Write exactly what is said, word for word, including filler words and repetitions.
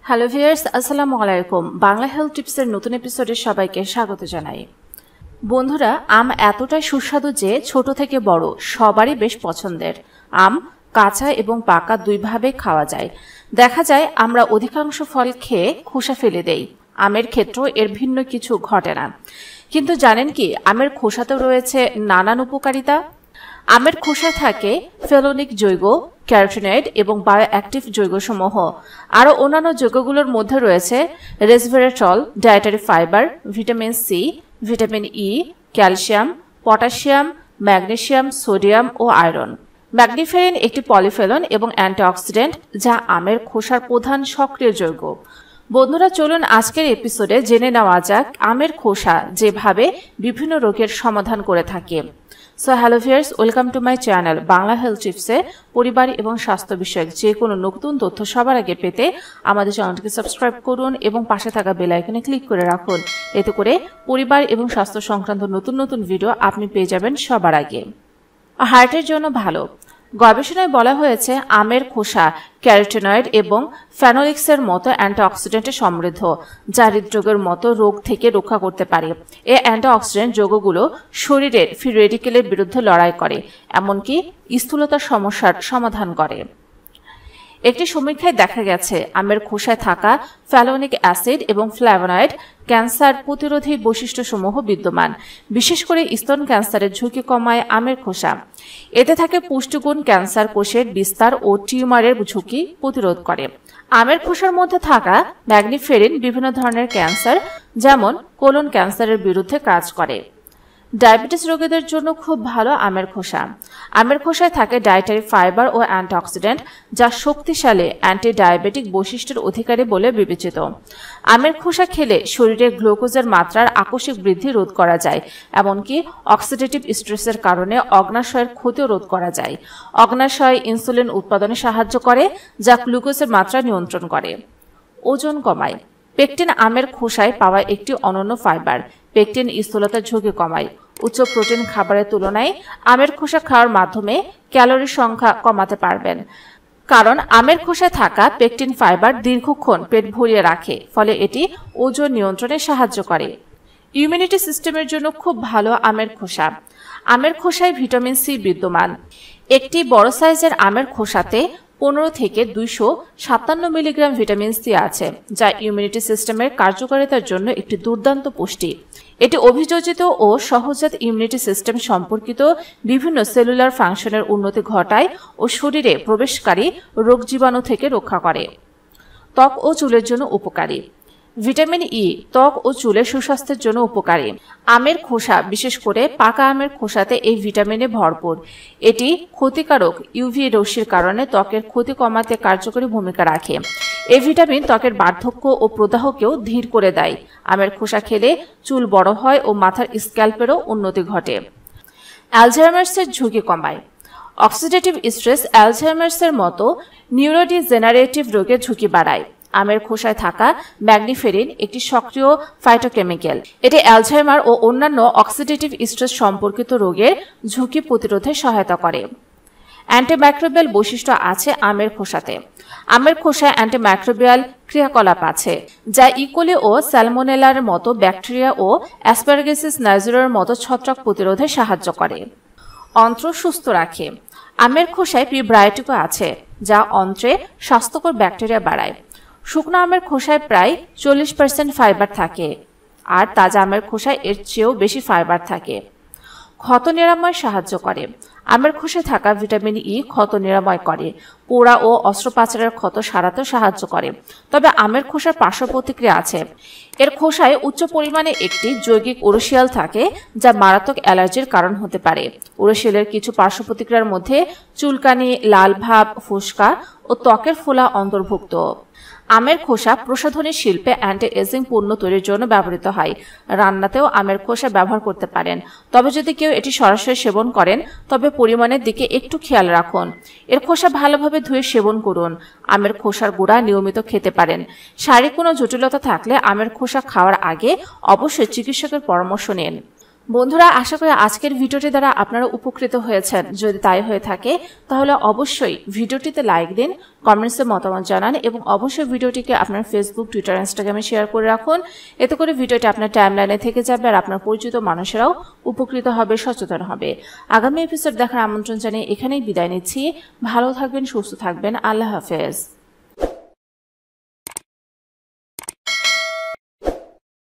Hello viewers, আসসালামু আলাইকুম। Bangla health টিপসের নতুন এপিসোডে সবাইকে স্বাগত জানাই। বন্ধুরা, আম এতটাই সুস্বাদু যে ছোট থেকে বড় সবারই বেশ পছন্দের। আম কাঁচা এবং পাকা দুইভাবে খাওয়া যায়। দেখা যায় আমরা অধিকাংশ ফল খেয়ে খোসা ফেলে দেই। আমের ক্ষেত্রেও এর ভিন্ন কিছু ঘটে না। কিন্তু জানেন কি, আমের খোসাতেও রয়েছে নানান উপকারিতা। আমের খোসায় থাকে ফেলোনিক যৌগ, ক্যারোটিনয়েড এবং বায়োঅ্যাক্টিভ যৌগসমূহ। আরও অন্যান্য যৌগগুলোর মধ্যে রয়েছে resveratrol, dietary fibre, vitamin C, vitamin E, calcium, potassium, magnesium, sodium ও আয়রন। ম্যাগনিফেরিন একটি পলিফেনল এবং অ্যান্টিঅক্সিডেন্ট যা আমের খোসার প্রধান সক্রিয় যৌগ। বন্ধুরা, চলুন আজকের এপিসোডে জেনে নেওয়া যাক আমের খোসা যেভাবে বিভিন্ন রোগের সমাধান করে থাকে। So hello viewers, welcome to my channel Bangla health টিপসে পরিবার এবং স্বাস্থ্য বিষয়ক যে কোনো নতুন তথ্য সবার আগে পেতে আমাদের চ্যানেলটিকে সাবস্ক্রাইব করুন এবং পাশে থাকা বেল আইকনে ক্লিক করে রাখুন। এতে করে পরিবার এবং স্বাস্থ্য সংক্রান্ত নতুন নতুন ভিডিও আপনি পেয়ে যাবেন সবার আগে। হার্টের জন্য ভালো। গবেষণায় বলা হয়েছে আমের খোসা ক্যারোটিনয়েড এবং ফেনোলিক্সের মতো অ্যান্টিঅক্সিডেন্টে সমৃদ্ধ, যা হৃদরোগের মতো রোগ থেকে রক্ষা করতে পারে। এই অ্যান্টিঅক্সিডেন্ট যৌগগুলো শরীরের ফ্রি রেডিকেলের বিরুদ্ধে লড়াই করে, এমনকি স্থূলতার সমস্যার সমাধান করে। একটি সমীক্ষায় দেখা গেছে আমের খোসায় থাকা ফ্যালোনিক অ্যাসিড এবং ফ্ল্যাভোনয়েড ক্যান্সার প্রতিরোধী বৈশিষ্ট্যসমূহ বিদ্যমান। বিশেষ করে স্তন ক্যান্সারের ঝুঁকি কমায় আমের খোসা। এতে থাকে পুষ্টিগুণ ক্যান্সার কোষের বিস্তার ও টিউমারের ঝুঁকি প্রতিরোধ করে। আমের খোসার মধ্যে থাকা ম্যাগনিফেরিন বিভিন্ন ধরনের ক্যান্সার যেমন কোলন ক্যান্সারের বিরুদ্ধে কাজ করে। ডায়াবেটিস রোগীদের জন্য খুব ভালো আমের খোসা। আমের খোসায় থাকে ডায়েটারি ফাইবার ও অ্যান্টিঅক্সিডেন্ট যা শক্তিশালী অ্যান্টি ডায়াবেটিক বৈশিষ্ট্যের অধিকারী বলে বিবেচিত। আমের খোসা খেলে শরীরে গ্লুকোজের মাত্রার আকস্মিক বৃদ্ধি রোধ করা যায়, এমনকি অক্সিডেটিভ স্ট্রেসের কারণে অগ্নাশয়ের ক্ষতিও রোধ করা যায়। অগ্নাশয় ইনসুলিন উৎপাদনে সাহায্য করে, যা গ্লুকোজের মাত্রা নিয়ন্ত্রণ করে। ওজন কমায়। পেকটিন আমের খোসায় পাওয়া একটি অনন্য ফাইবার। পেকটিন স্থূলতার ঝুঁকি কমায়। উচ্চ প্রোটিন খাবারের তুলনায় আমের খোসা খাওয়ার মাধ্যমে ক্যালোরি সংখ্যা কমাতে পারবেন, কারণ আমের খোসায় থাকা পেকটিন ফাইবার দীর্ঘক্ষণ পেট ভরিয়ে রাখে, ফলে এটি ওজন নিয়ন্ত্রণে সাহায্য করে। ইমিউনিটি সিস্টেমের জন্য খুব ভালো আমের খোসা। আমের খোসায় ভিটামিন সি বিদ্যমান। একটি বড় সাইজের আমের খোসাতে পনেরো থেকে দুইশো সাতান্ন মিলিগ্রাম ভিটামিন সি আছে, যা ইমিউনিটি সিস্টেমের কার্যকারিতার জন্য একটি দুর্দান্ত পুষ্টি। এটি অভিযোজিত ও সহজাত ইমিউনিটি সিস্টেম সম্পর্কিত বিভিন্ন সেলুলার ফাংশনের উন্নতি ঘটায় ও শরীরে প্রবেশকারী রোগ জীবাণু থেকে রক্ষা করে। ত্বক ও চুলের জন্য উপকারী। ভিটামিন ই ত্বক ও চুলের সুস্বাস্থ্যের জন্য উপকারী। আমের খোসা, বিশেষ করে পাকা আমের খোসাতে এই ভিটামিনে ভরপুর। এটি ক্ষতিকারক ইউভি রশ্মির কারণে ত্বকের ক্ষতি কমাতে কার্যকরী ভূমিকা রাখে। এই ভিটামিন ত্বকের বার্ধক্য ও প্রদাহকেও ধীর করে দেয়। আমের খোসা খেলে চুল বড় হয় ও মাথার স্ক্যাল্পেরও উন্নতি ঘটে। অ্যালঝাইমার্সের ঝুঁকি কমায়। অক্সিডেটিভ স্ট্রেস অ্যালঝাইমার্সের মতো নিউরোডিজেনারেটিভ রোগের ঝুঁকি বাড়ায়। আমের খোসায় থাকা ম্যাগনিফেরিন একটি সক্রিয় ফাইটোকেমিক্যাল। এটি অ্যালঝাইমার ও অন্যান্য অক্সিডেটিভ স্ট্রেস সম্পর্কিত রোগের ঝুঁকি প্রতিরোধে সহায়তা করে। অ্যান্টিমাইক্রোবিয়াল বৈশিষ্ট্য আছে আমের খোসাতে। আমের খোসায় অ্যান্টিমাইক্রোবিয়াল ক্রিয়াকলাপ আছে, যা ইকোলি ও স্যালমোনেলার মতো ব্যাকটেরিয়া ও অ্যাসপারগিসিস নাইজেরিয়ার মতো ছত্রাক প্রতিরোধে সাহায্য করে। অন্ত্র সুস্থ রাখে। আমের খোসায় প্রিবায়োটিকও আছে, যা অন্ত্রে স্বাস্থ্যকর ব্যাকটেরিয়া বাড়ায়। শুকনো আমের খোসায় প্রায় চল্লিশ পার্সেন্ট ফাইবার থাকে, আর তাজা আমের খোসায় এর চেয়েও বেশি ফাইবার থাকে। ক্ষত নিরাময় সাহায্য করে। আমের খোসায় থাকা ভিটামিন ই ক্ষত নিরাময় করে, পোড়া ও অস্ত্রোপচারের ক্ষত সারাতে সাহায্য করে। তবে আমের খোসার পার্শ্ব প্রতিক্রিয়া আছে। এর খোসায় উচ্চ পরিমাণে একটি যৌগিক উরসিয়াল থাকে, যা মারাত্মক অ্যালার্জির কারণ হতে পারে। উরসিয়ালের কিছু পার্শ্ব প্রতিক্রিয়ার মধ্যে চুলকানি, লাল ভাব, ফুসকা ও ত্বকের ফোলা অন্তর্ভুক্ত। আমের খোসা প্রসাধনী শিল্পে অ্যান্টি এজিং পণ্য তৈরির জন্য ব্যবহৃত হয়। রান্নাতেও আমের খোসা ব্যবহার করতে পারেন, তবে যদি কেউ এটি সরাসরি সেবন করেন তবে পরিমাণের দিকে একটু খেয়াল রাখুন। এর খোসা ভালোভাবে ধুয়ে সেবন করুন। আমের খোসার গুঁড়া নিয়মিত খেতে পারেন। শারীরিক কোনো জটিলতা থাকলে আমের খোসা খাওয়ার আগে অবশ্যই চিকিৎসকের পরামর্শ নিন। বন্ধুরা, আশা করি আজকের ভিডিওটি দ্বারা আপনারা উপকৃত হয়েছেন। যদি তাই হয়ে থাকে তাহলে অবশ্যই ভিডিওটিতে লাইক দিন, কমেন্টসে মতামত জানান এবং অবশ্যই ভিডিওটিকে আপনার ফেসবুক, টুইটার, ইনস্টাগ্রামে শেয়ার করে রাখুন। এতে করে ভিডিওটি আপনার টাইমলাইনে থেকে যাবে আর আপনার পরিচিত মানুষেরাও উপকৃত হবে, সচেতন হবে। আগামী এপিসোড দেখার আমন্ত্রণ জানিয়ে এখানেই বিদায় নিচ্ছি। ভালো থাকবেন, সুস্থ থাকবেন। আল্লাহ হাফেজ।